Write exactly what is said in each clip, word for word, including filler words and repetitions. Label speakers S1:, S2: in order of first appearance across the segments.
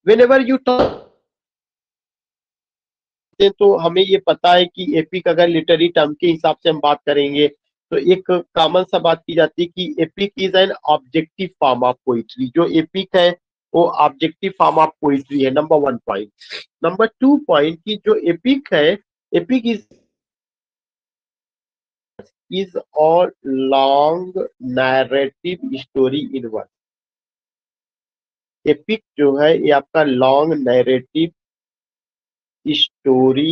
S1: Whenever you talk तो हमें ये पता है कि एपिक अगर लिटरेरी टर्म के हिसाब से हम बात करेंगे तो एक कॉमन सा बात की जाती है कि epic is an objective form of poetry. जो एपिक है वो ऑब्जेक्टिव फॉर्म ऑफ पोइट्री है, number one point. Number two point की जो एपिक है, epic is is all long narrative story in one. Epic जो है ये आपका long narrative story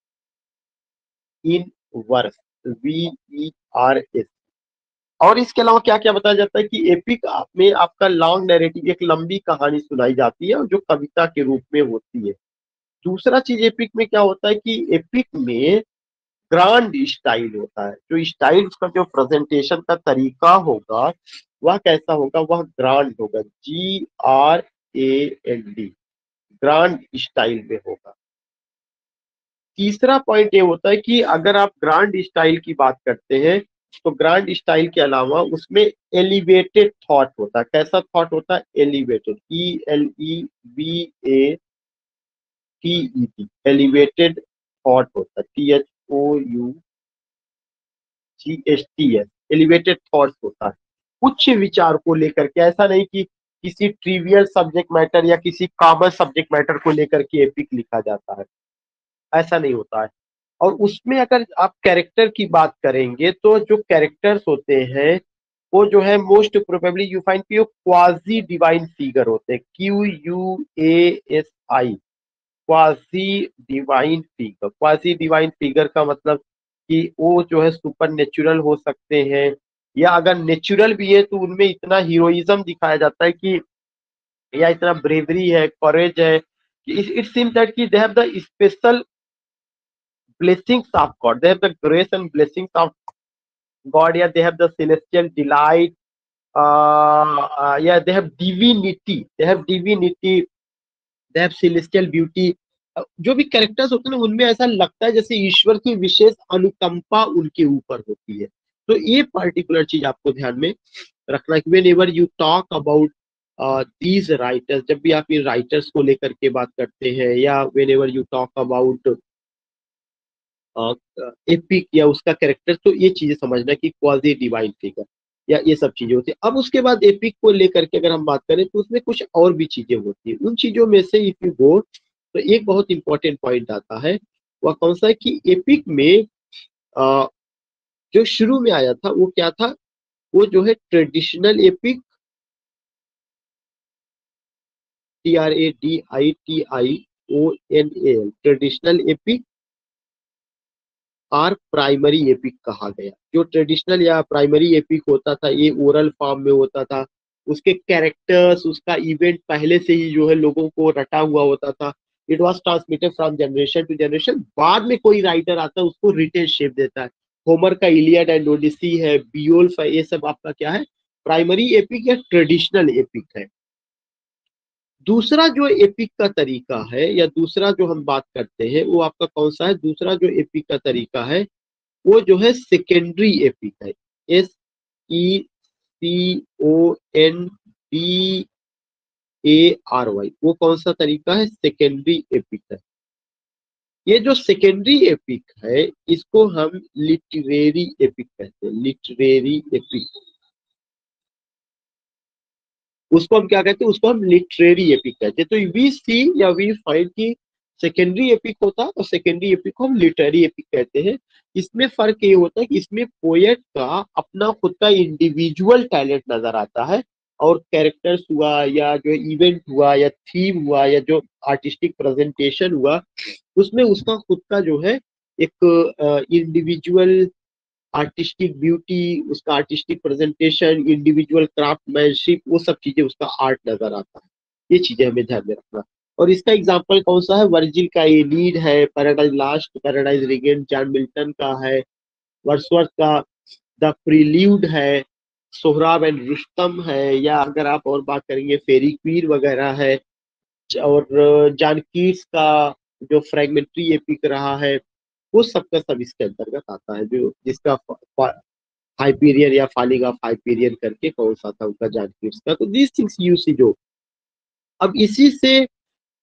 S1: in verse, V E R S. और इसके अलावा क्या क्या बताया जाता है कि एपिक में आपका लॉन्ग नैरेटिव, एक लंबी कहानी सुनाई जाती है और जो कविता के रूप में होती है। दूसरा चीज एपिक में क्या होता है कि एपिक में ग्रांड स्टाइल होता है। जो स्टाइल का जो प्रेजेंटेशन का तरीका होगा वह कैसा होगा, वह ग्रांड होगा, G R A N D, grand style में होगा। तीसरा पॉइंट ये होता है कि अगर आप ग्रांड स्टाइल की बात करते हैं तो ग्रांड स्टाइल के अलावा उसमें एलिवेटेड थॉट होता है। कैसा थॉट होता है, elevated, E L E B A T E T, elevated thought होता है, T H O U G S T S, elevated thoughts होता है। उच्च विचार को लेकर के, ऐसा नहीं कि किसी ट्रिवियल सब्जेक्ट मैटर या किसी कॉमन सब्जेक्ट मैटर को लेकर के एपिक लिखा जाता है, ऐसा नहीं होता है। और उसमें अगर आप कैरेक्टर की बात करेंगे तो जो कैरेक्टर्स होते हैं वो जो है मोस्ट प्रोबेबली यू फाइंड कि वो क्वाजी डिवाइन फिगर होते हैं, Q U A S I, quasi divine figure. Quasi divine figure का मतलब कि वो जो है सुपर नेचुरल हो सकते हैं, या अगर नेचुरल भी है तो उनमें इतना हीरोइज्म दिखाया जाता है कि, या इतना ब्रेवरी है, करेज है कि इट सीम्स दैट कि they have the special blessings of God. They have the grace and blessings of God. Yeah, they have the celestial delight. Uh, uh, yeah, they have divinity. They have divinity. They have celestial beauty. Uh, जो भी characters होते हैं ना उनमें ऐसा लगता है जैसे ईश्वर की विशेष अनुकंपा उनके ऊपर होती है। तो ये पर्टिकुलर चीज आपको ध्यान में रखना है कि whenever you talk about these writers, जब भी आप इन राइटर्स को लेकर के बात करते हैं, या whenever you talk about epic या उसका कैरेक्टर, तो ये चीजें समझना कि क्वाजी डिवाइन फिगर या ये सब चीजें होती है। अब उसके बाद एपिक को लेकर के अगर हम बात करें तो उसमें कुछ और भी चीजें होती है। उन चीजों में से इफ यू गो तो एक बहुत इंपॉर्टेंट पॉइंट आता है, वह कौन सा है कि एपिक में आ, जो शुरू में आया था वो क्या था, वो जो है traditional epic, T R A D I T I O N A L, traditional epic or primary epic कहा गया। जो ट्रेडिशनल या प्राइमरी एपिक होता था ये ओरल फॉर्म में होता था, उसके कैरेक्टर्स, उसका इवेंट पहले से ही जो है लोगों को रटा हुआ होता था। It was transmitted from generation to generation. बाद में कोई राइटर आता है उसको रिटेन शेप देता है। होमर का इलियड एंड ओडिसी है, बियोल्फ है, ये सब आपका क्या है, प्राइमरी एपिक या ट्रेडिशनल एपिक है। दूसरा जो एपिक का तरीका है या दूसरा जो हम बात करते हैं वो आपका कौन सा है, दूसरा जो एपिक का तरीका है वो जो है सेकेंडरी एपिक है, S E C O N D A R Y. वो कौन सा तरीका है, सेकेंडरी एपिक है। ये जो सेकेंडरी एपिक है इसको हम लिटरेरी एपिक कहते हैं, लिटरेरी एपिक, उसको हम क्या कहते हैं, उसको हम लिटरेरी एपिक कहते हैं। तो वी सी या वी फाइंड की सेकेंडरी एपिक होता है और सेकेंडरी एपिक को हम लिटरेरी एपिक कहते हैं। इसमें फर्क ये होता है कि इसमें पोएट का अपना खुद का इंडिविजुअल टैलेंट नजर आता है, और कैरेक्टर्स हुआ या जो इवेंट हुआ या थीम हुआ या जो आर्टिस्टिक प्रेजेंटेशन हुआ उसमें उसका खुद का जो है एक इंडिविजुअल आर्टिस्टिक ब्यूटी, उसका आर्टिस्टिक प्रेजेंटेशन, इंडिविजुअल क्राफ्टमैनशिप, वो सब चीजें उसका आर्ट नजर आता है। ये चीजें हमें ध्यान में रखना। और इसका एग्जांपल कौन सा है, वर्जिल का एनीड है, Paradise Lost, Paradise Regained John Milton का है, वर्ड्सवर्थ का द प्रील्यूड है, सोहराब एंड रुस्तम है, या अगर आप और बात करेंगे फेरी क्वीर वगैरह है, और जॉन कीट्स का जो फ्रेगमेंट्री एपिक रहा है, वो सबका सब इसके अंतर्गत आता है। जो जिसका हाइपीरियन या फॉलिंग ऑफ हाइपीरियन करके कौन सा था उनका जॉन कीट्स का। तो दीज थिंग्स यू सी जो अब इसी से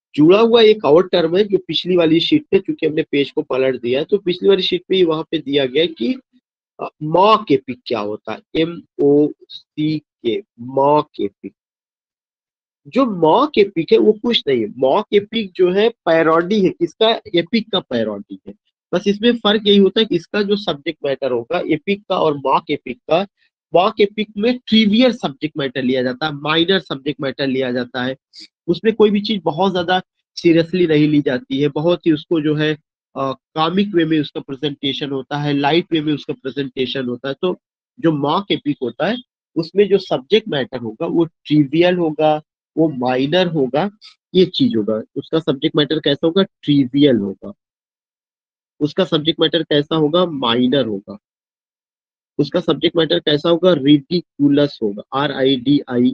S1: जुड़ा हुआ एक और टर्म है जो पिछली वाली शीट पे, चूंकि हमने पेज को पलट दिया है तो पिछली वाली शीट पे वहां पे दिया गया है कि मॉक एपिक क्या होता है, M O C K, mock epic. जो मॉक एपिक है वो कुछ नहीं है, मॉक एपिक जो है पैरोडी है किसका, एपिक का पैरोडी है। बस इसमें फर्क यही होता है कि इसका जो सब्जेक्ट मैटर होगा एपिक का और मॉक एपिक का, मॉक एपिक में ट्रिवियल सब्जेक्ट मैटर लिया जाता है, माइनर सब्जेक्ट मैटर लिया जाता है, उसमें कोई भी चीज बहुत ज्यादा सीरियसली नहीं ली जाती है, बहुत ही उसको जो है कॉमिक वे में उसका प्रेजेंटेशन होता है, लाइट वे में उसका प्रेजेंटेशन होता है। तो जो मॉक एपिक होता है उसमें जो सब्जेक्ट मैटर होगा वो ट्रिवियल होगा, वो माइनर होगा, ये चीज होगा। उसका सब्जेक्ट मैटर कैसा होगा, ट्रिवियल होगा, उसका सब्जेक्ट मैटर कैसा होगा, माइनर होगा, उसका सब्जेक्ट मैटर कैसा होगा, रिडिकुलस होगा, R I D I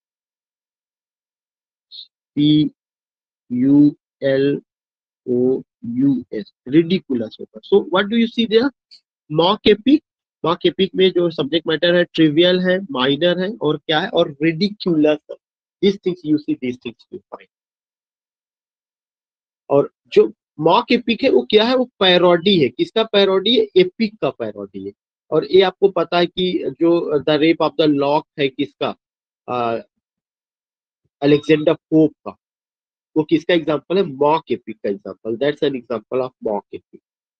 S1: P U L O U S, ridiculous होगा। So what do you see there, mock epic, mock epic में जो सब्जेक्ट मैटर है ट्रिवियल है, माइनर है और क्या है, और रिडिकुलस है। This things you see, this things you find. और जो मॉक एपिक है वो क्या है, वो पैरोडी है, किसका पैरोडी है, एपिक का पैरोडी है। और ये आपको पता है कि जो the Rape of the Lock है किसका, अलेक्जेंडर पोप का, वो किसका एग्जांपल है, मॉक एपिक का example, that's an example of mock epic.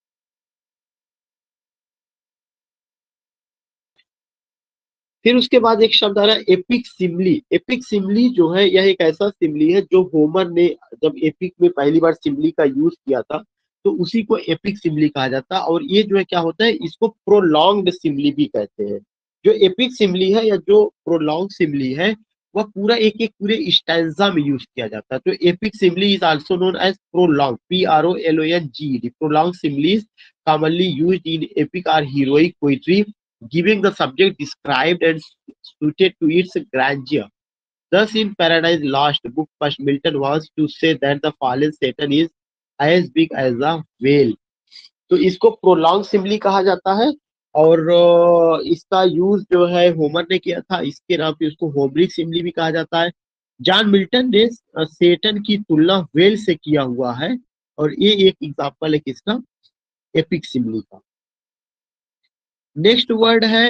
S1: फिर उसके बाद एक शब्द आ रहा है एपिक सिमली। एपिक सिमली जो है यह एक ऐसा सिमली है जो होमर ने जब एपिक में पहली बार सिमली का यूज किया था तो उसी को एपिक सिमली कहा जाता है। और ये जो है क्या होता है, इसको प्रोलॉन्ग्ड सिमली भी कहते हैं। जो एपिक सिमली है या जो प्रोलॉन्ग सिमली है वह पूरा एक एक पूरे स्टैंजा में यूज किया जाता है। तो epic simile is also known as prolong, P R O L O N G D, prolong similes commonly used in epic or heroic poetry, giving the subject described and suited to its grandeur. Thus, in Paradise Lost, book first, Milton wants to say that the fallen Satan is as big as a whale. तो इसको prolong Simli कहा जाता है। और इसका use जो है Homer ने किया था, इसके नाम पे उसको होमरिक सिमली भी कहा जाता है। जॉन मिल्टन ने सेटन की तुलना वेल से किया हुआ है और ये एक एग्जांपल है किसका, एपिक सिमली का। नेक्स्ट वर्ड है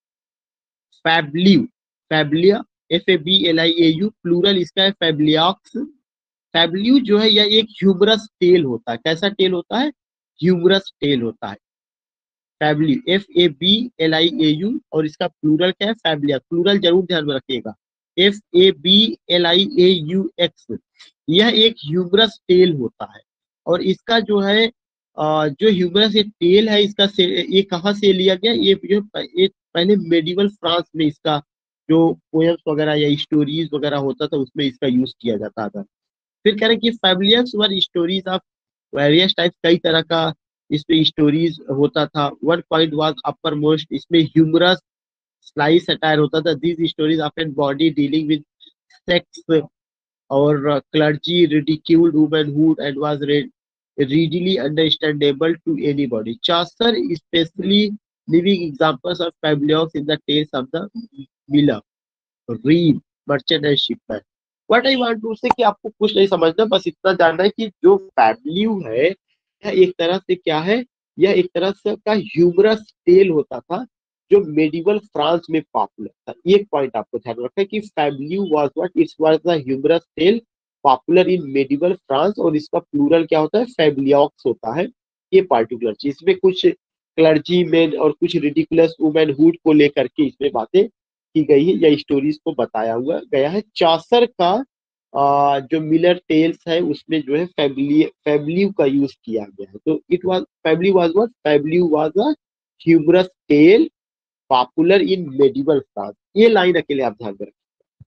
S1: fabliau, fabliau, F A B L I A U, plural इसका है फैब्लियाक्स। फैब्लिव जो है यह एक ह्यूमरस टेल होता है, कैसा टेल होता है, ह्यूमरस टेल होता है। Fabliau, F A B L I A U, और इसका प्लूरल क्या है, फैब्लिया, प्लूरल जरूर ध्यान में रखिएगा, F A B L I A U X. यह एक ह्यूमरस टेल होता है और इसका जो है जो ह्यूमरस ये टेल है इसका से, ये कहाँ से लिया गया, ये जो ये पहले मेडिवल फ्रांस में इसका जो पोएम्स वगैरह या स्टोरीज वगैरह होता था उसमें इसका यूज किया जाता था। फिर कह रहे हैं कि fabulous were stories of various type, कई तरह का इसमें स्टोरीज होता था। One point was uppermost, इसमें ह्यूमरस स्लाइस सटायर होता था। These stories often bawdy dealing with sex और clergy ridiculed womanhood and was read, readily understandable to anybody. Chaucer especially living examples of fabulous in the tales of the miller, reed, merchant and shipman. What I want to say कि आपको कुछ नहीं समझना, बस इतना जानना है कि जो फैब्ल्यू है यह एक तरह से क्या है, यह एक तरह से का ह्यूमरस टेल होता था जो मेडिवल फ्रांस में पॉपुलर था। एक पॉइंट आपको ध्यान रखना है कि fabliau was what, it's was the humorous tale popular in medieval France, और इसका प्लूरल क्या होता है, फैब्लियॉक्स होता है। ये पार्टिकुलर चीज, इसमें कुछ क्लर्जी मैन और कुछ रिडिकुलस वुमेनहुड को लेकर के इसमें बातें की गई है या स्टोरीज को बताया हुआ गया है। चौसर का आ, जो मिलर टेल्स है उसमें जो है फैब्ली फैब्ल्यू का यूज किया गया है। तो it was fabliau was what, fabliau was a humorous tale popular in medieval France. ये लाइन अकेले आप ध्यान में रखें।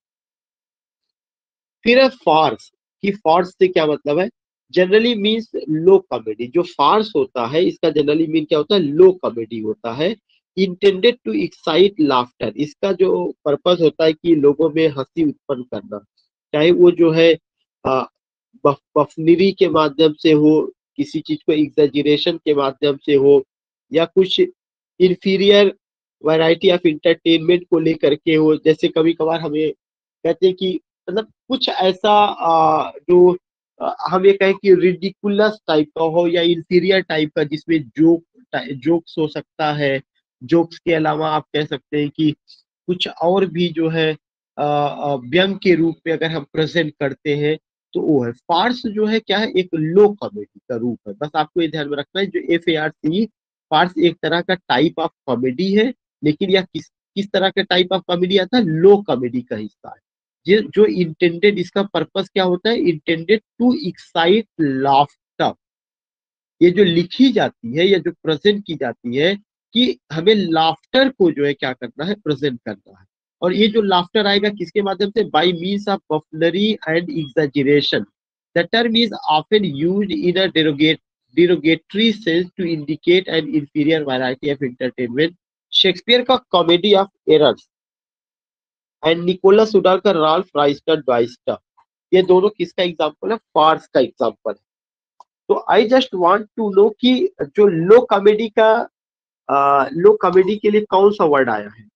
S1: फिर है फार्स, कि फार्स से क्या मतलब है, जनरली मीन्स लो कॉमेडी। जो फार्स होता है इसका जनरली मीन क्या होता है, लो कॉमेडी होता है। इंटेंडेड टू एक्साइट लाफ्टर, इसका जो पर्पस होता है कि लोगों में हंसी उत्पन्न करना, चाहे वो जो है बफनरी के माध्यम से हो, किसी चीज को एग्जेजरेशन के माध्यम से हो, या कुछ इंफीरियर वैरायटी ऑफ इंटरटेनमेंट को लेकर के हो। जैसे कभी कभार हमें कहते हैं कि मतलब कुछ ऐसा आ, जो हम ये कहें कि रिडिकुलस टाइप का हो या इंफीरियर टाइप का, जिसमें जोक जोक्स हो सकता है। जोक्स के अलावा आप कह सकते हैं कि कुछ और भी जो है व्यंग के रूप में अगर हम प्रेजेंट करते हैं तो वो है फार्स। जो है क्या है, एक लो कॉमेडी का रूप है। बस आपको ये ध्यान में रखना है, जो F A R C farce एक तरह का टाइप ऑफ कॉमेडी है, लेकिन यह किस किस तरह का टाइप ऑफ कॉमेडी आता है, लो कॉमेडी का हिस्सा है। ये जो इंटेंडेड, इसका पर्पस क्या होता है, इंटेंडेड टू एक्साइट लाफ्टर। ये जो लिखी जाती है या जो प्रेजेंट की जाती है कि हमें लाफ्टर को जो है क्या करना है, प्रेजेंट करना है। और ये जो लाफ्टर आएगा किसके माध्यम से, by means of buffoonery and exaggeration. The term is often used in a derogate derogatory sense to indicate an inferior variety of entertainment। Shakespeare का comedy of errors and Nicholas Udall का Ralph Roister ड्वाइस्टर, ये दोनों किसका example है, फार्स का example है। तो I just want to know कि जो लो कॉमेडी का लो कॉमेडी के लिए कौन सा वर्ड आया है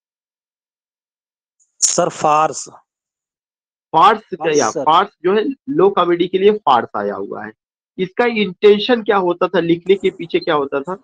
S2: सर? फार्स।
S1: फार्स या फार्स जो है लो कॉमेडी के लिए फार्स आया हुआ है। इसका इंटेंशन क्या होता था, लिखने के पीछे क्या होता था,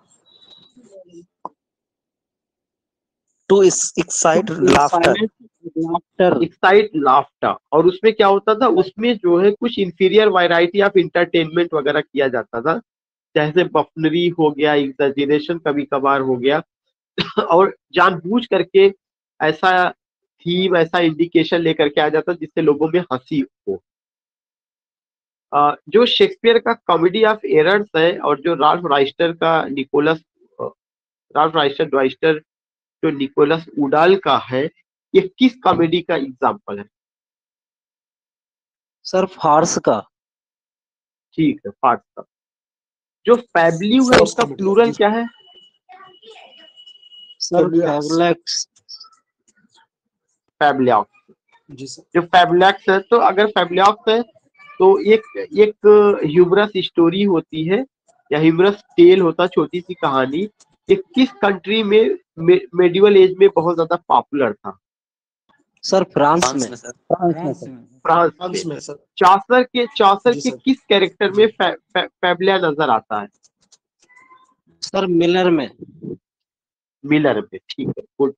S2: to excite laughter,
S1: excite laughter. और उसमें क्या होता था, उसमें जो है कुछ इंफीरियर वैरायटी ऑफ इंटरटेनमेंट वगैरह किया जाता था, जैसे बफनरी हो गया, एग्जैजरेशन कभी कभार हो गया, और जानबूझ करके ऐसा थीम, ऐसा इंडिकेशन लेकर के आ जाता जिससे लोगों में हंसी हो। Uh, जो शेक्सपियर का कॉमेडी ऑफ एरर्स है और जो राल्फ राइस्टर का निकोलस राल्फ राइस्टर ड्वाइस्टर जो निकोलस उडाल का है, ये किस कॉमेडी का एग्जांपल है?
S2: सर फार्स का।
S1: ठीक है, फार्स का। जो फैब्ल्यू है उसका प्लूरल क्या है?
S2: Sir fabliaux.
S1: फैबुलैक्स
S2: जी सर।
S1: जो फैबुलैक्स है, तो अगर फैबुलैक्स है तो एक एक ह्यूमरस स्टोरी होती है या ह्यूमरस टेल होता, छोटी सी कहानी। ये किस कंट्री में मेडिवल एज में बहुत ज्यादा पॉपुलर था?
S2: सर फ्रांस में। सर
S1: फ्रांस में, फ्रांस में सर। चौसर के चौसर के किस कैरेक्टर में फै, फै, फैबुला नजर आता है?
S2: सर मिलर में।
S1: मिलर में, ठीक है, गुड।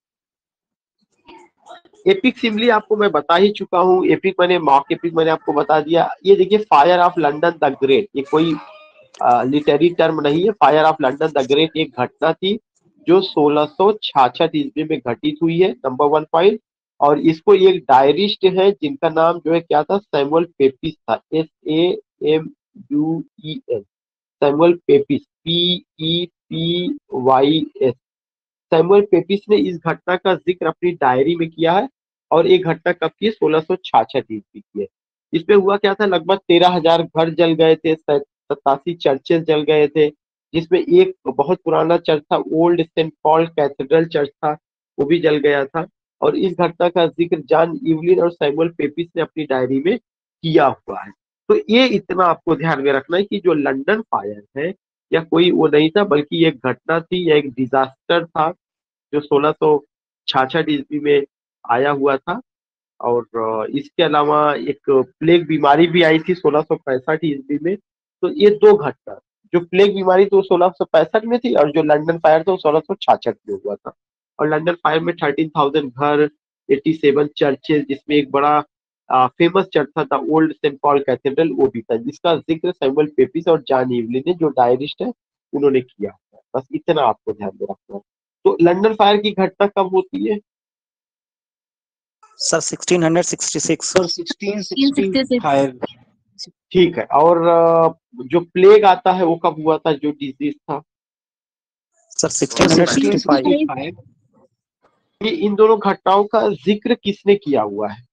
S1: एपिक सिमिली आपको मैं बता ही चुका हूँ। एपिक मैंने मॉक एपिक मैंने आपको बता दिया। ये देखिए, fire of London the great, ये कोई लिटरेरी टर्म नहीं है। Fire of London the great एक घटना थी जो सोलह सौ छियासठ ईस्वी में घटित हुई है, नंबर वन पॉइंट। और इसको एक डायरिस्ट है जिनका नाम जो है क्या था, सैमुअल पेपिस था, S A M U E L, Samuel Pepys, P E P Y S. Samuel Pepys ने इस घटना का जिक्र अपनी डायरी में किया है, और एक घटना कब की है, सोलह सौ छियासठ ईस्वी की है। इसमें हुआ क्या था, लगभग तेरह हजार घर जल गए थे, सतासी चर्चेस जल गए थे, जिसमें एक बहुत पुराना चर्च था, old Saint Paul cathedral church था, वो भी जल गया था। और इस घटना का जिक्र जॉन इवलिन और सैमुअल पेपिस ने अपनी डायरी में किया हुआ है। तो ये इतना आपको ध्यान में रखना है कि जो लंदन फायर है या कोई वो नहीं था, बल्कि एक घटना थी या एक डिजास्टर था जो सोलह सौ छियासठ ईस्वी में आया हुआ था। और इसके अलावा एक प्लेग बीमारी भी आई थी सोलह सौ पैंसठ ईस्वी में। तो ये दो घटना, जो प्लेग बीमारी तो सोलह सौ पैंसठ में थी, और जो लंदन फायर था वो सोलह सौ छियासठ में हुआ था। और लंदन फायर में थर्टीन थाउजेंड घर, सत्तासी चर्चेज, जिसमें एक बड़ा फेमस चर्च था the old Saint Paul cathedral, वो भी था, जिसका जिक्र सैमुअल पेपिस और जॉन इवलिन ने, जो डायरिस्ट है, उन्होंने किया। बस इतना आपको ध्यान में रखना है। तो लंदन फायर की घटना कब होती है?
S2: सर सोलह सौ छियासठ। सर सोलह सौ पैंसठ।
S1: ठीक है। और जो प्लेग आता है वो कब हुआ था, जो डिजीज था?
S2: सर सोलह सौ पैंसठ।
S1: ये इन दोनों घटनाओं का जिक्र किसने किया हुआ है?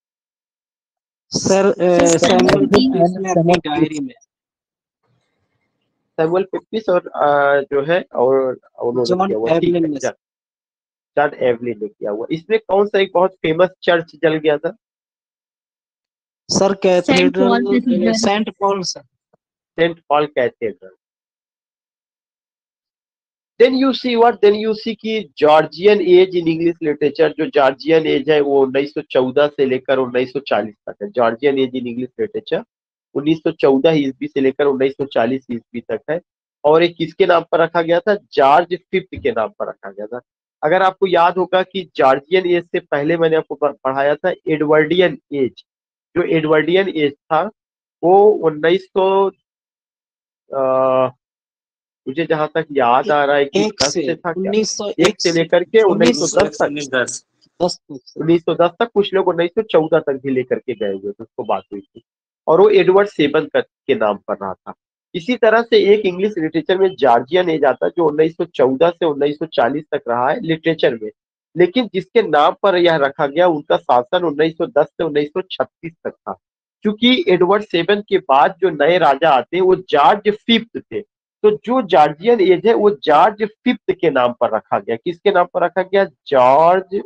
S2: सर सैमुअल पेपिस ने अपनी डायरी में।
S1: सैमुअल पेपिस और जो है और उन्होंने किया हुआ, ठीक है, जॉन एवलिन ने किया हुआ। इसमें कौन सा एक बहुत फेमस चर्च जल गया था?
S2: Sir cathedral Saint Paul, sir
S1: Saint Paul cathedral. Then you see what then you see कि Georgian age in English literature, जो जॉर्जियन एज है वो उन्नीस सौ चौदह से लेकर उन्नीस सौ चालीस तक है, Georgian age in English literature. उन्नीस सौ चौदह ईस्वी से लेकर उन्नीस सौ चालीस ईस्वी तक है। और एक किसके नाम पर रखा गया था? जॉर्ज फिफ्थ के नाम पर रखा गया था। अगर आपको याद होगा कि जॉर्जियन एज से पहले मैंने आपको प- पढ़ाया था एडवर्डियन एज। जो एडवर्डियन एज था वो उन्नीस सौ, मुझे जहां तक याद आ रहा है कि
S2: एक
S1: दस
S2: से
S1: से था क्या,
S2: उन्नीस सौ
S1: एक
S2: एक
S1: से
S2: से
S1: लेकर के
S2: उन्नीस सौ
S1: उन्नीस सौ दस तक।
S2: दस दस तक से।
S1: उन्नीस सौ दस तक, कुछ लोग उन्नीस सौ चौदह तक भी लेकर के गए हुए थे, उसको बात हुई थी। और वो एडवर्ड सेवन कर, के नाम पर रहा था। इसी तरह से एक इंग्लिश लिटरेचर में जॉर्जियन एज आता है जो उन्नीस सौ चौदह से उन्नीस सौ चालीस तक रहा है लिटरेचर में। लेकिन जिसके नाम पर यह रखा गया उनका शासन उन्नीस सौ दस से उन्नीस सौ छत्तीस तक था। क्योंकि एडवर्ड सेवन के बाद जो नए राजा आते हैं वो जॉर्ज फिफ्थ थे। तो जो जॉर्जियन एज है वो जॉर्ज फिफ्थ के नाम पर रखा गया। किसके नाम पर रखा गया? जॉर्ज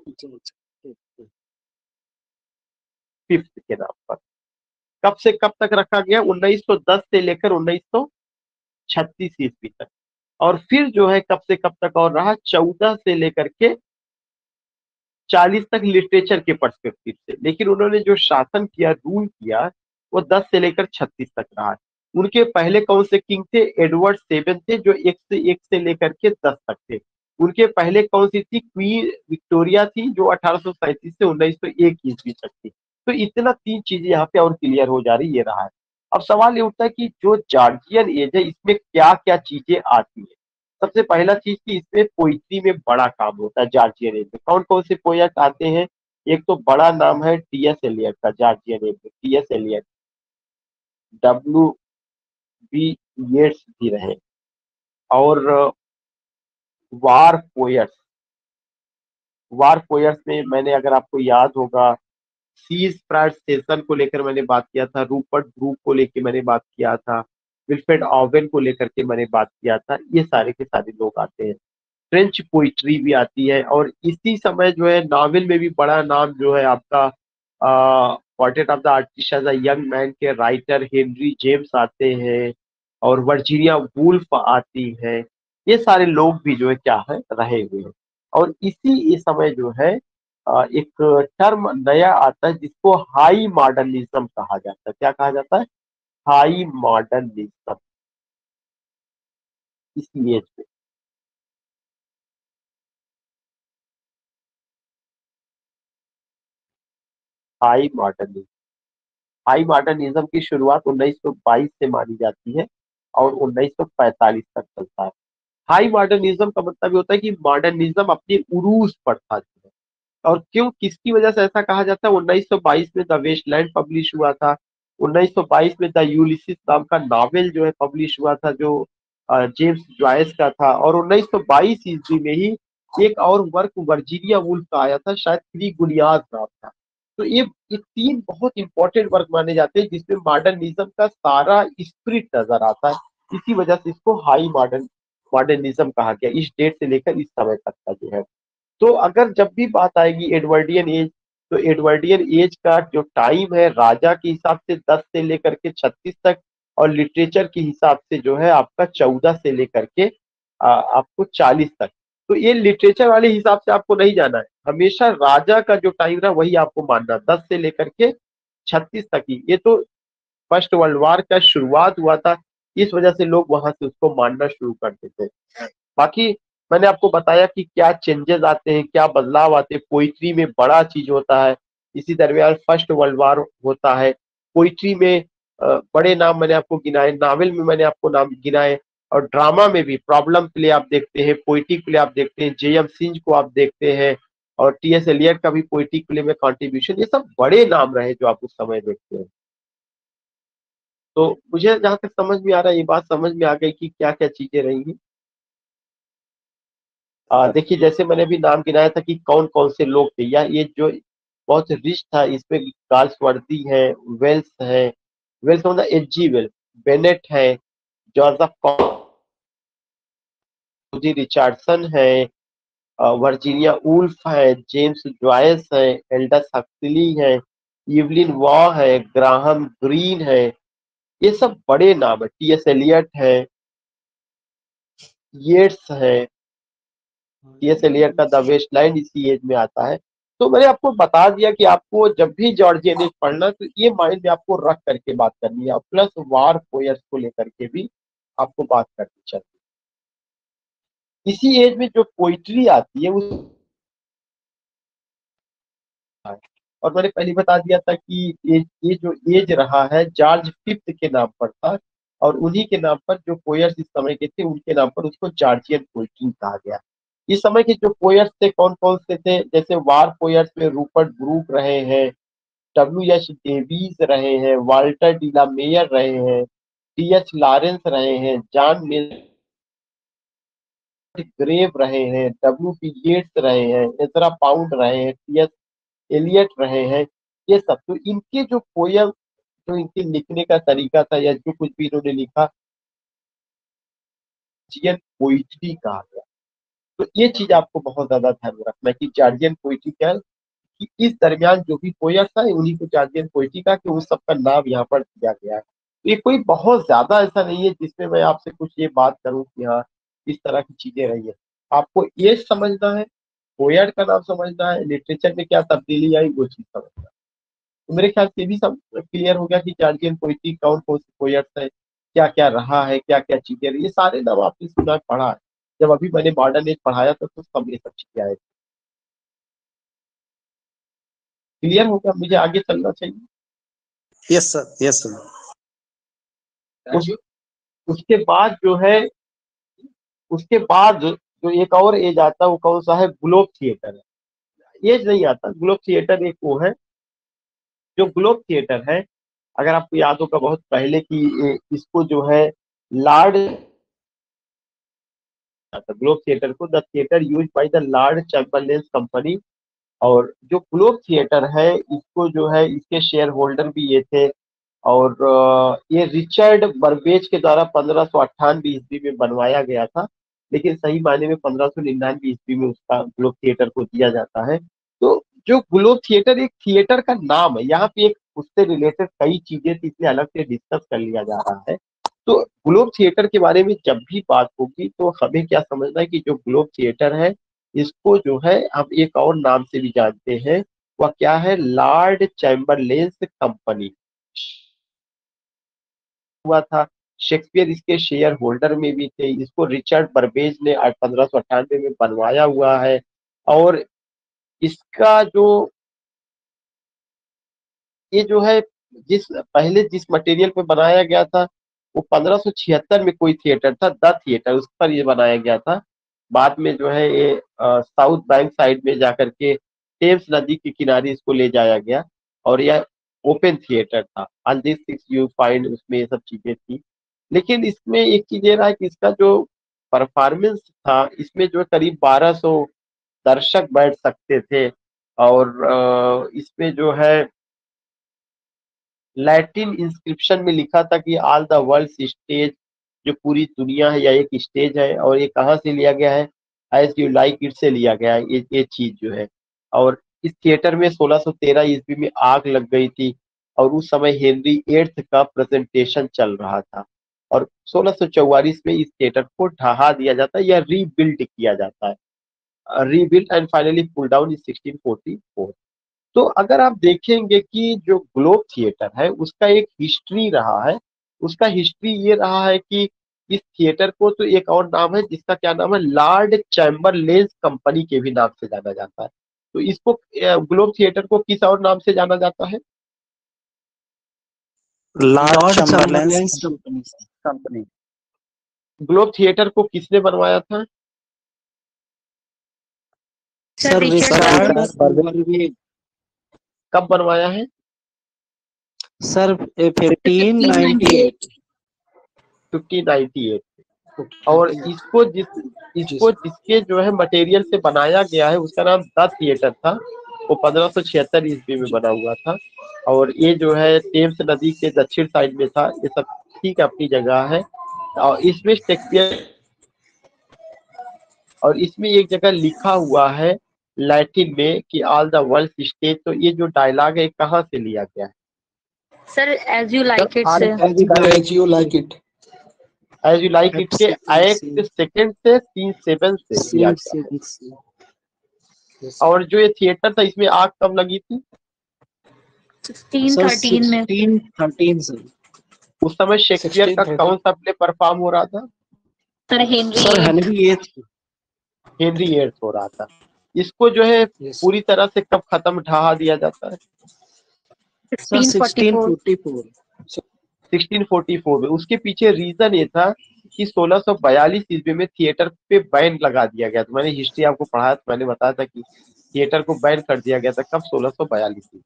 S1: फिफ्थ के नाम पर। कब से कब तक रखा गया? उन्नीस सौ दस से लेकर उन्नीस सौ छत्तीस ईस्वी तक। और फिर जो है कब से कब तक और रहा? चौदह से लेकर के चालीस तक लिटरेचर के पर्सपेक्टिव से। लेकिन उन्होंने जो शासन किया, रूल किया, वो दस से लेकर छत्तीस तक रहा। उनके पहले कौन से किंग थे? एडवर्ड सेवन थे जो एक से एक से लेकर के दस तक थे। उनके पहले कौन सी थी? क्वीन विक्टोरिया थी जो अठारह सौ सैंतीस से उन्नीस सौ एक ईस्वी तक थी। तो इतना तीन चीजें यहाँ पे और क्लियर हो जा रही, ये रहा है। अब सवाल ये उठता है कि जो जॉर्जियन एज है इसमें क्या क्या चीजें आती है। सबसे पहला चीज कि इसमें पोइट्री में बड़ा काम होता है जॉर्जियन एज में। कौन कौन से पोएट आते हैं? एक तो बड़ा नाम है टी एस एलियट का, जॉर्जियन एज में T S Eliot, W B Yeats भी रहे। और वार पोएट्स, वार पोएट्स में मैंने, अगर आपको याद होगा, सीज प्रायड सेशन को लेकर मैंने बात किया था, रूपर्ट ब्रूक को लेकर मैंने बात किया था, विल्फ्रेड ऑवेन को लेकर के मैंने बात किया था। ये सारे के सारे लोग आते हैं। फ्रेंच पोइट्री भी आती है। और इसी समय जो है नॉवेल में भी बड़ा नाम जो है आपका Portrait of the Artist as a Young Man के राइटर हेनरी जेम्स आते हैं। और वर्जीनिया वुल्फ आती है। ये सारे लोग भी जो है क्या है, रहे हुए हैं। और इसी इस समय जो है अ, एक टर्म नया आता है जिसको हाई मॉडर्निज्म कहा जाता है। क्या कहा जाता है? High modernism. इसी एज में हाई मॉडर्निज्म, हाई मॉडर्निज्म की शुरुआत उन्नीस सौ बाईस से मानी जाती है और उन्नीस सौ पैंतालीस तक चलता है। हाई मॉडर्निज्म का मतलब ये होता है कि मॉडर्निज्म अपने उरूज पर था। और क्यों, किसकी वजह से ऐसा कहा जाता है? उन्नीस सौ बाईस में द वेस्टलैंड पब्लिश हुआ था। उन्नीस सौ बाईस में द यूलिसिस नाम का नॉवेल जो है पब्लिश हुआ था जो अ, जेम्स जॉयस का था। और उन्नीस सौ बाईस ईस्वी में ही एक और वर्क वर्जीनिया वुल्फ का आया था, शायद थ्री गुनियाज नाम था। तो ये ये तीन बहुत इंपॉर्टेंट वर्क माने जाते हैं जिसमें मॉडर्निज्म का सारा स्पिरिट नजर आता है। इसी वजह से इसको हाई मॉडर्न मॉडर्निज्म कहा गया इस डेट से लेकर इस समय तक का जो है। तो अगर जब भी बात आएगी एडवर्डियन एज, तो एडवर्डियन एज का जो टाइम है राजा के हिसाब से दस से लेकर के छत्तीस तक, और लिटरेचर के हिसाब से जो है आपका चौदह से लेकर के आ, आपको चालीस तक। तो ये लिटरेचर वाले हिसाब से आपको नहीं जाना है, हमेशा राजा का जो टाइम रहा वही आपको मानना, दस से लेकर के छत्तीस तक ही। ये तो फर्स्ट वर्ल्ड वॉर का शुरुआत हुआ था, इस वजह से लोग वहां से उसको मानना शुरू कर देते हैं। बाकी मैंने आपको बताया कि क्या चेंजेस आते हैं, क्या बदलाव आते हैं। पोइट्री में बड़ा चीज होता है, इसी दरमियान फर्स्ट वर्ल्ड वॉर होता है। पोइट्री में अ, बड़े नाम मैंने आपको गिनाए, नावल में मैंने आपको नाम गिनाए, और ड्रामा में भी प्रॉब्लम प्ले आप देखते हैं, पोइटिक प्ले आप देखते हैं, जे एम सिंज को आप देखते हैं, और टी एस एलियट का भी पोइटिक प्ले में कॉन्ट्रीब्यूशन। ये सब बड़े नाम रहे जो आप उस समय देखते हैं। तो मुझे जहां तक समझ में आ रहा है, ये बात समझ में आ गई कि क्या क्या चीजें रहेंगी। आ, देखिए, जैसे मैंने भी नाम गिनाया था कि कौन कौन से लोग थे, या ये जो बहुत रिच था, इसमें गाल्सवर्दी है, वेल्स है, वेल्स मतलब एच जी वेल्स, बेनेट है, जोसेफ कॉजी रिचर्डसन है, अ, वर्जीनिया वुल्फ है, जेम्स जॉयस है, एल्डस हक्सली है, इवलिन वॉ है, ग्राहम ग्रीन है। ये सब बड़े नाम है, टी एस एलियट है, येट्स है। टी एस एलियट का द वेस्टलैंड इसी एज में आता है। तो मैंने आपको बता दिया कि आपको जब भी जॉर्जियन एज पढ़ना तो ये माइंड में आपको रख करके बात करनी है, प्लस वार पोएट्स को लेकर के भी आपको बात करनी चाहिए। इसी एज में जो पोइट्री आती है उस, और मैंने पहले बता दिया था कि ये ये जो एज रहा है जॉर्ज फिफ्थ के नाम पर था, और उन्हीं के नाम पर जो पोएट्स इस समय के थे उनके नाम पर उसको जॉर्जियन पोइट्री कहा गया। इस समय के जो पोएट्स थे कौन कौन से थे, जैसे वार पोएट्स में रूपर्ट ब्रूक रहे हैं, डब्ल्यू एच डेविस रहे हैं, वाल्टर डीला मेयर रहे हैं, टी एच लॉरेंस रहे हैं, जॉन मिल्टन ग्रेव रहे हैं, डब्ल्यू पी येट्स रहे हैं, एजरा पाउंड रहे हैं, टी एस एलियट रहे हैं। ये सब तो इनके जो पोयम, जो इनके लिखने का तरीका था या जो कुछ भी इन्होंने लिखा, जॉर्जियन पोइट्री कहा गया। तो ये चीज आपको बहुत ज्यादा ध्यान में रखना है कि जॉर्जियन पोइट्री क्या है, कि इस दरमियान जो भी पोएट था उन्हीं को जॉर्जियन पोइट्री का कि उस सबका नाम यहाँ पर दिया गया है। तो ये कोई बहुत ज्यादा ऐसा नहीं है जिसमें मैं आपसे कुछ ये बात करूं कि हाँ इस तरह की चीजें रही है। आपको ये समझना है, पोएट का नाम समझना है, लिटरेचर में क्या तब्दीली आई वो चीज समझना है। तो मेरे ख्याल से भी सब क्लियर हो गया कि जॉर्जियन पोइट्री कौन कौन से पोएट्स है, क्या क्या रहा है, क्या क्या चीजें रही, ये सारे नाम आपने सुना पढ़ा है। जब अभी मैंने मॉडर्न एज पढ़ाया था तो सब ये सब चीजें आए। क्लियर हो गया, मुझे आगे चलना चाहिए।
S2: Yes sir, yes sir.
S1: उस, उसके बाद जो है, उसके बाद जो एक और एज आता है वो कौन सा है, ग्लोब थिएटर है। एज नहीं आता, ग्लोब थिएटर एक वो है, जो ग्लोब थिएटर है अगर आपको याद होगा बहुत पहले की, इसको जो है लॉर्ड, ग्लोब थिएटर को the theatre used by the Lord Chamberlain company. और जो ग्लोब थिएटर है इसको जो है इसके शेयर होल्डर भी ये थे, और ये रिचर्ड बर्बेज के द्वारा पंद्रह सौ अट्ठानवे ईस्वी में बनवाया गया था, लेकिन सही मायने में पंद्रह सौ निन्यानवे ईस्वी में उसका ग्लोब थिएटर को दिया जाता है। तो जो ग्लोब थिएटर एक थिएटर का नाम है, यहाँ पे एक उससे रिलेटेड कई चीजें थी इसलिए अलग से डिस्कस कर लिया जा रहा है। तो ग्लोब थिएटर के बारे में जब भी बात होगी तो हमें क्या समझना है कि जो ग्लोब थिएटर है इसको जो है हम एक और नाम से भी जानते हैं, वह क्या है, लॉर्ड चैम्बरलेन कंपनी हुआ था। शेक्सपियर इसके शेयर होल्डर में भी थे। इसको रिचर्ड बर्बेज ने पंद्रह सौ अट्ठानवे में बनवाया हुआ है, और इसका जो ये जो है जिस पहले जिस मटेरियल पे बनाया गया था वो पंद्रह सौ छिहत्तर में कोई थिएटर था, द थिएटर, उस पर ये बनाया गया था। बाद में जो है ये साउथ बैंक साइड में जाकर के टेम्स नदी के किनारे इसको ले जाया गया, और यह ओपन थिएटर था। All this things you find, उसमें ये सब चीजें थी। लेकिन इसमें एक चीज ये रहा है कि इसका जो परफॉर्मेंस था इसमें जो करीब बारह सौ दर्शक बैठ सकते थे, और इसमें जो है लैटिन इंस्क्रिप्शन में लिखा था कि ऑल द वर्ल्ड स्टेज, जो पूरी दुनिया है या एक स्टेज है, और ये कहाँ से लिया गया है, एज यू लाइक इट से लिया गया है ये ये चीज जो है। और इस थिएटर में सोलह सौ तेरह ईस्वी में आग लग गई थी, और उस समय हेनरी एट्थ का प्रेजेंटेशन चल रहा था, और सोलह सौ चौवालीस में इस थिएटर को ढहा दिया जाता है या रीबिल्ड किया जाता है, rebuild and finally pull down in sixteen forty four. तो अगर आप देखेंगे कि जो ग्लोब थिएटर है उसका एक हिस्ट्री रहा है, उसका हिस्ट्री ये रहा है कि इस थिएटर को तो एक और नाम है जिसका क्या नाम है, लॉर्ड चैम्बरलेन कंपनी के भी नाम से जाना जाता है। तो इसको ग्लोब थिएटर को किस और नाम से जाना जाता है,
S2: Lord Chamberlain company.
S1: Globe theatre को किसने बनवाया था,
S2: सर रिचर्ड बर्बेज।
S1: कब बनवाया है,
S2: sir fifteen ninety eight.
S1: Fifteen ninety eight. और इसको जिस इसको जिसके जो है मटेरियल से बनाया गया है उसका नाम द थिएटर था, वो पंद्रह सौ छिहत्तर ईस्वी में बना हुआ था, और ये जो है टेम्स नदी के दक्षिण साइड में था। ये सब ठीक अपनी जगह है, और इसमें शेक्सपियर, और इसमें एक जगह लिखा हुआ है लैटिन में कि ऑल द वर्ल्ड स्टेज। तो ये जो डायलॉग है कहाँ से लिया गया है,
S3: sir as you like it
S2: से,
S4: as you like it,
S1: as you like it के एक्ट सेकंड से सीन सेवन से लिया गया है। और जो ये थिएटर था इसमें आग कब लगी थी?
S3: सिक्सटीन
S2: सर
S3: थर्टीन में
S2: सिक्सटीन थर्टीन से।
S1: उस समय शेक्सपियर का
S2: सिक्सटीन
S1: कौन सा प्ले परफॉर्म हो रहा था?
S3: Sir Henry
S2: sir
S3: eight
S2: Henry eight.
S1: Henry eighth हो रहा था। इसको जो है
S2: यस
S1: पूरी तरह से कब खत्म ढहा दिया जाता है?
S2: Sir
S3: sixteen forty
S2: sixteen
S3: four
S2: forty four.
S1: Sixteen forty four में। उसके पीछे रीजन ये था कि सोलह सौ बयालीस ईस्वी में थिएटर पे बैन लगा दिया गया था। मैंने हिस्ट्री आपको पढ़ाया तो मैंने बताया था कि थिएटर को बैन कर दिया गया था कब? सोलह सौ बयालीस में।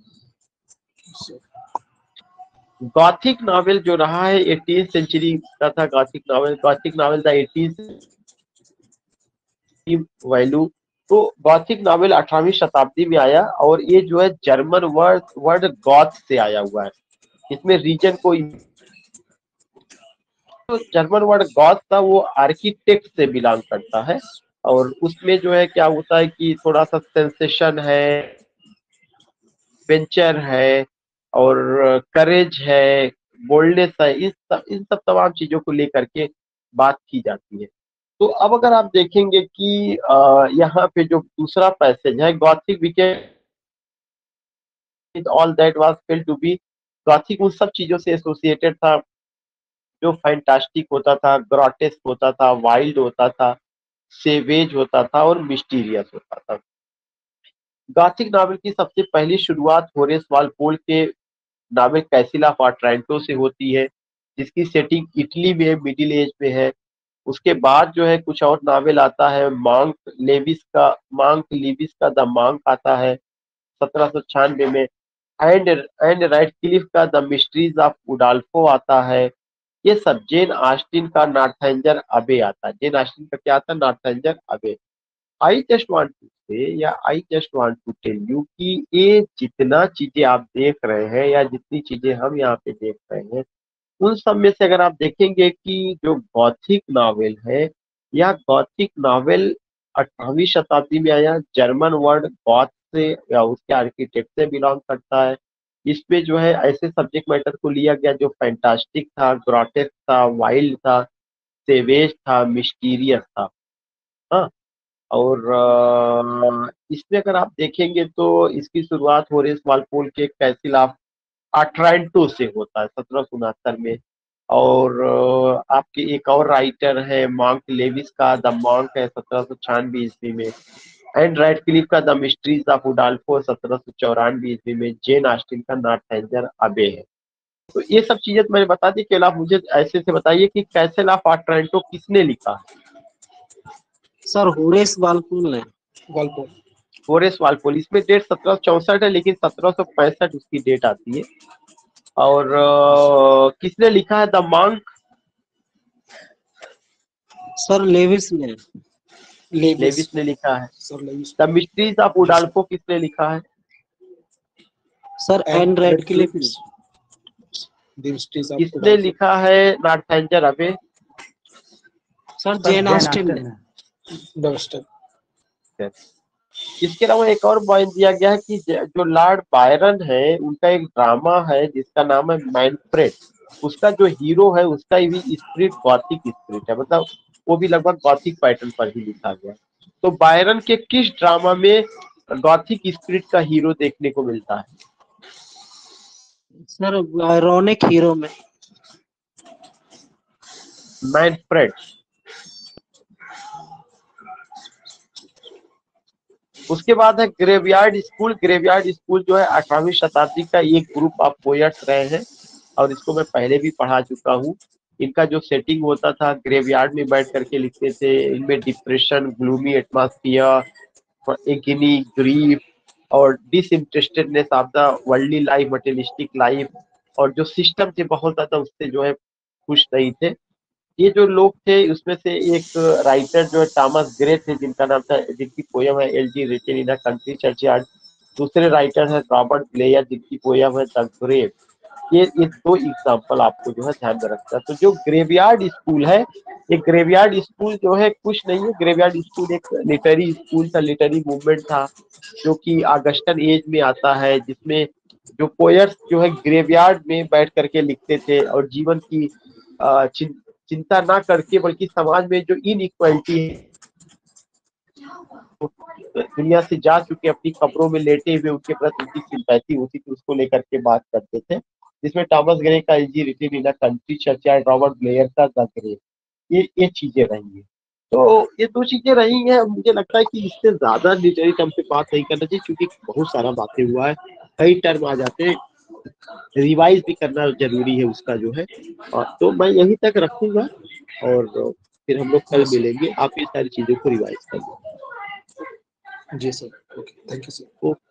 S1: गॉथिक नॉवेल जो रहा है एटीन सेंचुरी का था। गॉथिक नॉवेल गॉथिक नॉवेल था एटीन वैल्यू। तो गॉथिक नॉवेल अठारहवीं शताब्दी में आया और ये जो है जर्मन वर्ड वर्ड गॉथ से आया हुआ है। इसमें रीजन को तो जर्मन वर्ड गॉथ था वो आर्किटेक्ट से बिलोंग करता है और उसमें जो है क्या होता है कि थोड़ा सा सेंसेशन है, वेंचर है और करेज है, बोल्डनेस है। इस सब इन सब तमाम चीजों को लेकर के बात की जाती है। तो अब अगर आप देखेंगे कि अ, यहाँ पे जो दूसरा पैसेज है Gothic with all that was felt to be. Gothic उन सब चीजों से एसोसिएटेड था जो फैंटास्टिक होता था, ग्रॉटेस्क होता था, वाइल्ड होता था, सेवेज होता था और मिस्टीरियस होता था। गॉथिक नॉवेल की सबसे पहली शुरुआत होरेस वॉलपोल के नावल कैसिल ऑफ ऑटरैंटो से होती है जिसकी सेटिंग इटली में मिडिल एज में है। उसके बाद जो है कुछ और नावल आता है। मांक लेविस का मांक लेविस का द मांक आता है सत्रह सौ छियानवे में। एंड एंड राइटक्लिफ का द मिस्ट्रीज ऑफ उडाल्फो आता है। ये सब जेन ऑस्टिन का नार्थेंजर अबे आता है। जेन ऑस्टिन का क्या आता है? नार्थेंजर अबे। आई जस्ट वांट टू से या I just want to tell you कि ये जितना चीजें आप देख रहे हैं या जितनी चीजें हम यहाँ पे देख रहे हैं उन सब में से अगर आप देखेंगे कि जो गॉथिक नॉवेल है या गॉथिक नॉवेल अठारहवीं शताब्दी में आया। जर्मन वर्ड गॉथ से या उसके आर्किटेक्ट से बिलोंग करता है। इसमें जो है ऐसे सब्जेक्ट मैटर को लिया गया जो फैंटास्टिक था, ग्रॉटेस्क था, वाइल्ड था, सेवेज था, मिस्टीरियस था। हाँ। और अ, इसमें अगर आप देखेंगे तो इसकी शुरुआत होरेस वॉलपोल के कैसिल ऑफ अट्रांटो से होता है सत्रह सौ उनहत्तर में। और अ, आपके एक और राइटर है मॉन्क लेविस का द मॉन्क है सत्रह सौ छियानवे ईस्वी में। एंड राइटक्लिफ का द मिस्ट्रीज ऑफ उडाल्फो सत्रह सौ चौरानवे ईस्वी में। जेन ऑस्टिन का नार्थेंजर अबे है। तो ये सब चीजें तो मैंने बता दी कि आप मुझे ऐसे से बताइए कि कैसल ऑफ अट्रांटो किसने लिखा है?
S2: सर होरेस वॉलपोल ने।
S4: वॉलपोल।
S1: Horace Walpole. इसमें डेट सत्रह सौ चौसठ है लेकिन सत्रह सौ पैंसठ उसकी डेट आती है। और अ, किसने लिखा है द मॉन्क?
S2: सर लेविस ने।
S4: लेविस।
S1: लेविस ने लिखा है।
S4: Sir Lewis.
S1: The Mysteries of Udolpho किसने लिखा है?
S2: सर एंड रेडक्लिफ ने।
S4: द मिस्ट्रीज ऑफ
S1: किसने
S4: उडाल्फो।
S1: लिखा है Northanger Abbey?
S2: Sir Jane Austen ने।
S4: डस्टर।
S1: इसके अलावा एक और पॉइंट दिया गया है कि ज- जो लॉर्ड बायरन है उनका एक ड्रामा है जिसका नाम है मैनफ्रेड। उसका जो हीरो है उसका भी स्पिरिट गॉथिक स्पिरिट है, मतलब वो भी लगभग गॉथिक पैटर्न पर ही लिखा गया। तो बायरन के किस ड्रामा में गॉथिक स्पिरिट का हीरो देखने को मिलता है?
S2: सर आयरॉनिक हीरो में।
S1: मैनफ्रेड। उसके बाद है ग्रेवयार्ड स्कूल। ग्रेवयार्ड स्कूल जो है अठारहवीं शताब्दी का एक ग्रुप ऑफ पोएट्स रहे हैं और इसको मैं पहले भी पढ़ा चुका हूँ। इनका जो सेटिंग होता था ग्रेवयार्ड में बैठ करके लिखते थे। इनमें depression, gloomy atmosphere, agony, grief और disinterestedness of the worldly life, materialistic life और जो सिस्टम से बहुत ज्यादा उससे जो है खुश नहीं थे। ये जो लोग थे उसमें से एक राइटर जो है थॉमस ग्रे थे जिनका नाम था, जिनकी पोयम है elegy written in a country churchyard. दूसरे राइटर है रॉबर्ट ब्लेयर जिनकी पोयम है द ग्रेव। ये ये दो एग्जांपल आपको जो है ध्यान में रखना है। तो जो ग्रेवयार्ड स्कूल है, ये ग्रेवयार्ड स्कूल जो है कुछ नहीं है। ग्रेवयार्ड स्कूल एक लिटरेरी स्कूल था, लिटरेरी मूवमेंट था जो कि ऑगस्टन एज में आता है, जिसमें जो पोएट्स जो है ग्रेवयार्ड में बैठ करके लिखते थे और जीवन की अ, चिं, चिंता ना करके बल्कि समाज में जो इनइक्वालिटी है दुनिया से जा चुके अपनी कब्रों में लेटे हुए उनके प्रति उनकी सिंपैथी होती थी, उसको लेकर के बात करते थे, जिसमें टॉमस ग्रे का elegy written in a country such as Robert Blair का द ग्रेट, ये ये चीजें रही हैं। तो ये दो चीजें रही हैं। मुझे लगता है कि इससे ज्यादा लिटरेरी टर्म पे बात नहीं करना चाहिए, क्योंकि बहुत सारा बातें हुआ है, कई टर्म आ जाते हैं, रिवाइज भी करना जरूरी है उसका जो है। और तो मैं यहीं तक रखूंगा और फिर हम लोग कल
S4: Yes, sir.
S1: मिलेंगे, आप ये सारी चीजों को रिवाइज कर लो।
S4: जी sir, okay, thank you sir.
S1: Okay.